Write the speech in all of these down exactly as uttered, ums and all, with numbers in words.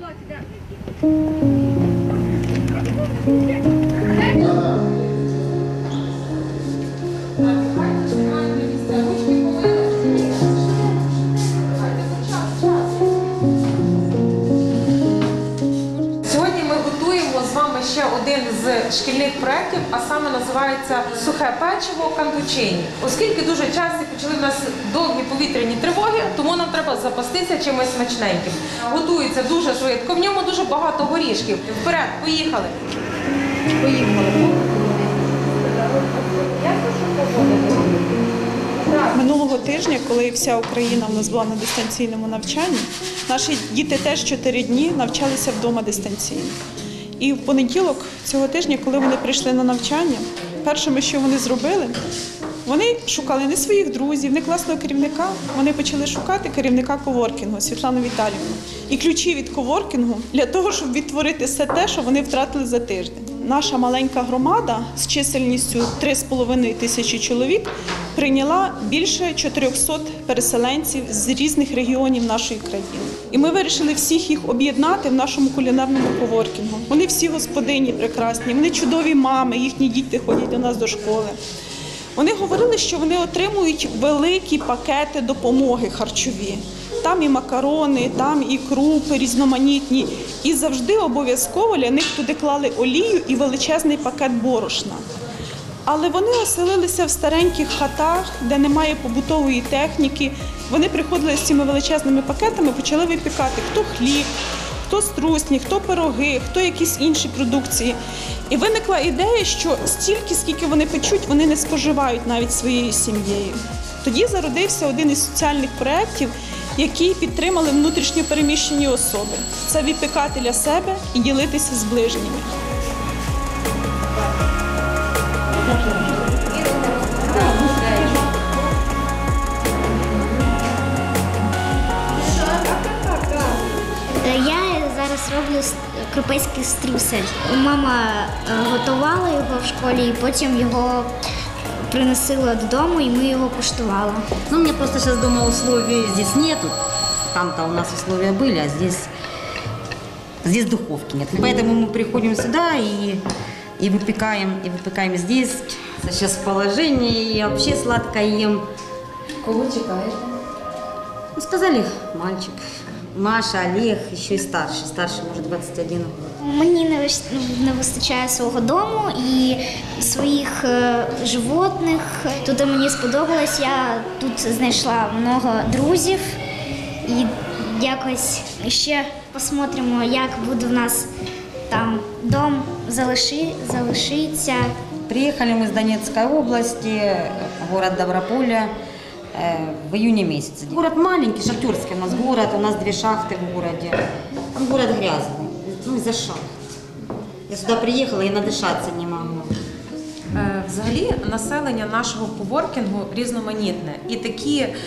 Ще один з шкільних проєктів, а саме називається «Сухе печиво кантучині». Оскільки дуже часто почали в нас довгі повітряні тривоги, тому нам треба запастися чимось смачненьким. Готується дуже швидко, в ньому дуже багато горішків. Вперед, поїхали! Поїхали. Минулого тижня, коли вся Україна в нас була на дистанційному навчанні, наші діти теж чотири дні навчалися вдома дистанційно. І в понеділок цього тижня, коли вони прийшли на навчання, першими, що вони зробили, вони шукали не своїх друзів, не класного керівника, вони почали шукати керівника коворкінгу Світлану Віталіївну і ключі від коворкінгу для того, щоб відтворити все те, що вони втратили за тиждень. Наша маленька громада з чисельністю три з половиною тисячі чоловік прийняла більше чотирьохсот переселенців з різних регіонів нашої країни. І ми вирішили всіх їх об'єднати в нашому кулінарному коворкінгу. Вони всі господині прекрасні, вони чудові мами, їхні діти ходять до нас до школи. Вони говорили, що вони отримують великі пакети допомоги харчові. Там і макарони, там і крупи різноманітні. І завжди обов'язково для них туди клали олію і величезний пакет борошна. Але вони оселилися в стареньких хатах, де немає побутової техніки. Вони приходили з цими величезними пакетами, почали випікати хто хліб, хто струсні, хто пироги, хто якісь інші продукції. І виникла ідея, що стільки, скільки вони печуть, вони не споживають навіть своєю сім'єю. Тоді зародився один із соціальних проєктів, які підтримали внутрішньо переміщені особи. Це випікати для себе і ділитися з ближніми. Я зараз роблю крупецький стрюсель. Мама готувала його в школі і потім його приносила додому, и мы его куштували. Ну, у меня просто сейчас дома условий здесь нету. Там-то у нас условия были, а здесь, здесь духовки нет. И поэтому мы приходим сюда и, и выпекаем, и выпекаем здесь. Сейчас в положении, и вообще сладко ем. Кого чекаешь? Ну, сказали, мальчик. Маша, Олег, еще и старший. Старший, может, двадцять один год. Мені не, не вистачає свого дому і своїх е, животних. Тут мені сподобалось, я тут знайшла много друзів і якось ще посмотримо, як буде в нас там дом залиши, залишиться. Приехали мы с Донецкой области, город Доброполя, в июне месяце. Город маленький, шахтерский у нас город, у нас две шахты в городе. Там город грязный, ну из-за шахт. Я сюда приехала и надышаться не могу. Взагалі населення нашого коворкінгу різноманітне. І такі е,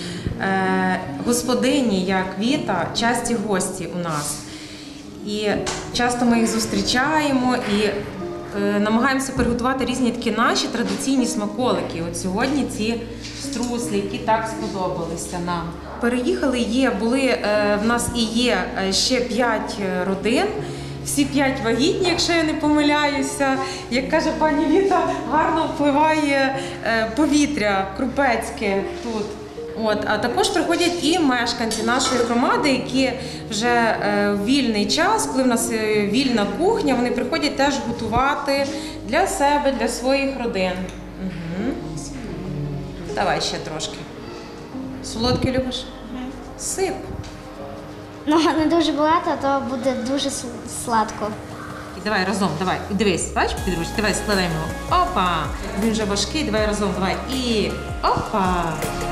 господині, як Віта, часті гості у нас. І часто ми їх зустрічаємо і е, намагаємося приготувати різні такі наші традиційні смаколики. От сьогодні ці струслі, які так сподобалися нам. Переїхали, є, були, е, в нас і є ще п'ять родин. Всі п'ять вагітні, якщо я не помиляюся. Як каже пані Віта, гарно впливає повітря крупецьке тут. От. А також приходять і мешканці нашої громади, які вже в вільний час, коли в нас вільна кухня, вони приходять теж готувати для себе, для своїх родин. Угу. Давай ще трошки. Солодкий любиш? Сип. Ну, не дуже багато, то буде дуже сладко. І давай разом, давай. І дивись, бачиш підручник? Давай складаємо його. Опа! Він вже важкий, давай разом, давай. І опа!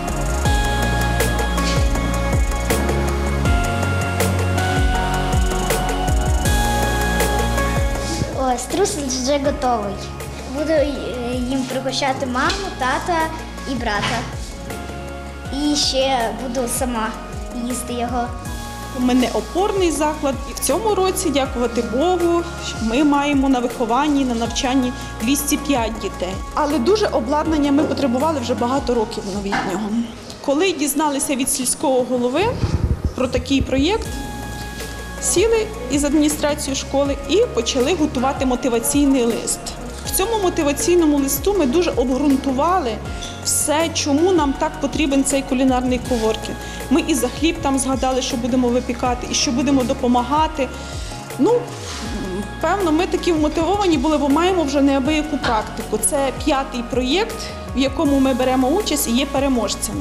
О, струсель вже готовий. Буду їм пригощати маму, тата і брата. І ще буду сама їсти його. Ми не опорний заклад, і в цьому році, дякувати Богу, ми маємо на вихованні, на навчанні двісті п'ять дітей. Але дуже обладнання ми потребували вже багато років новітнього. Коли дізналися від сільського голови про такий проєкт, сіли із адміністрацією школи і почали готувати мотиваційний лист. В цьому мотиваційному листу ми дуже обґрунтували все, чому нам так потрібен цей кулінарний коворкінг. Ми і за хліб там згадали, що будемо випікати, і що будемо допомагати. Ну, певно, ми такі вмотивовані були, бо маємо вже неабияку практику. Це п'ятий проєкт, в якому ми беремо участь і є переможцями.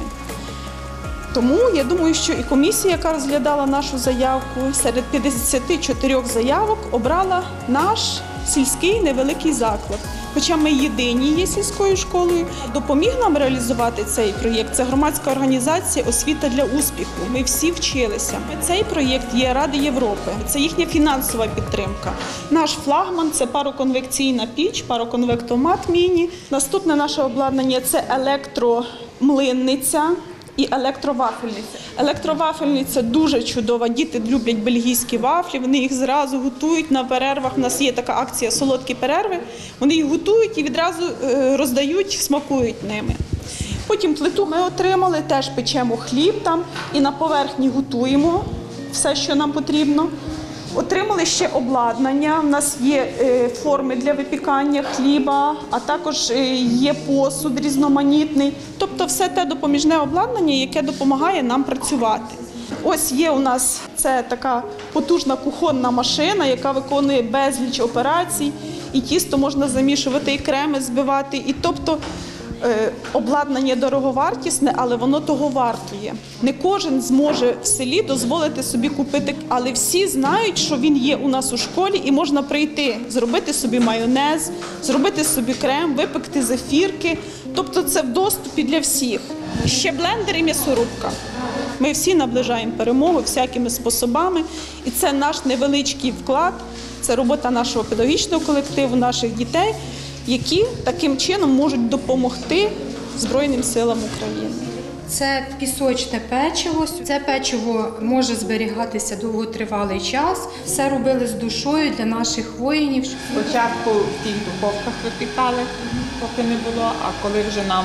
Тому я думаю, що і комісія, яка розглядала нашу заявку, серед п'ятдесят чотири заявок обрала наш сільський невеликий заклад. Хоча ми єдині є сільською школою, допоміг нам реалізувати цей проєкт. Це громадська організація «Освіта для успіху». Ми всі вчилися. Цей проєкт є Ради Європи. Це їхня фінансова підтримка. Наш флагман – це пароконвекційна піч, пароконвектомат міні. Наступне наше обладнання – це електромлинниця і електровафельниця. Електровафельниця дуже чудова. Діти люблять бельгійські вафлі, вони їх зразу готують на перервах. У нас є така акція «Солодкі перерви». Вони їх готують і відразу роздають, смакують ними. Потім плиту ми отримали, теж печемо хліб там і на поверхні готуємо все, що нам потрібно. Отримали ще обладнання, у нас є форми для випікання хліба, а також є посуд різноманітний. Тобто все те допоміжне обладнання, яке допомагає нам працювати. Ось є у нас це така потужна кухонна машина, яка виконує безліч операцій. І тісто можна замішувати, і креми збивати. І тобто обладнання дороговартісне, але воно того вартує. Не кожен зможе в селі дозволити собі купити, але всі знають, що він є у нас у школі і можна прийти, зробити собі майонез, зробити собі крем, випекти зефірки. Тобто це в доступі для всіх. Ще блендер і м'ясорубка. Ми всі наближаємо перемогу всякими способами. І це наш невеличкий вклад, це робота нашого педагогічного колективу, наших дітей, які таким чином можуть допомогти Збройним силам України. Це пісочне печиво. Це печиво може зберігатися довготривалий час. Все робили з душою для наших воїнів. Спочатку в тих духовках випікали, поки не було, а коли вже нам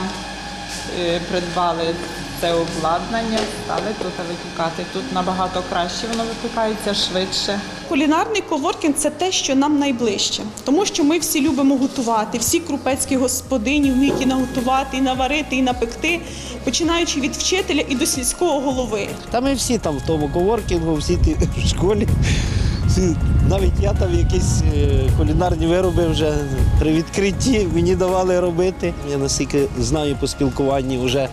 придбали це обладнання, стали тут випікати. Тут набагато краще воно випікається, швидше. Кулінарний коворкінг – це те, що нам найближче. Тому що ми всі любимо готувати, всі крупецькі господині вміють і наготувати, і наварити, і напекти, починаючи від вчителя і до сільського голови. Та ми всі там в тому коворкінгу, всі ті в школі. Всі, навіть я там якісь кулінарні вироби вже при відкритті мені давали робити. Я наскільки знаю по спілкуванні вже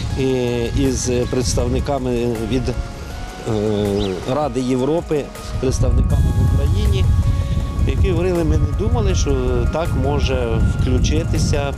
із представниками від Ради Європи, представниками в Україні, які говорили, ми не думали, що так може включитися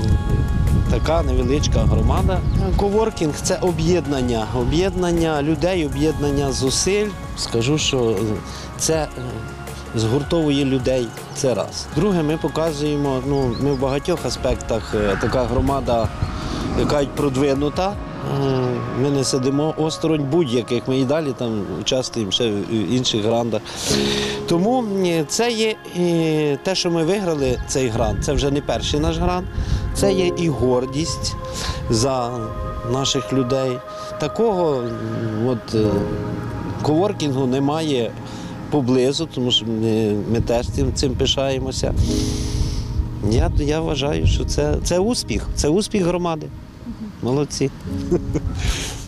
така невеличка громада. Коворкінг – це об'єднання, об'єднання людей, об'єднання зусиль. Скажу, що це згуртовує людей, це раз. Друге, ми показуємо, ну, ми в багатьох аспектах така громада, яка продвинута. Ми не сидимо осторонь будь-яких, ми і далі там участвуємо ще в інших грантах. Тому це є те, що ми виграли цей грант, це вже не перший наш грант, це є і гордість за наших людей. Такого от, коворкінгу немає поблизу, тому що ми, ми теж цим, цим пишаємося. Я, я вважаю, що це, це успіх, це успіх громади. Молодці.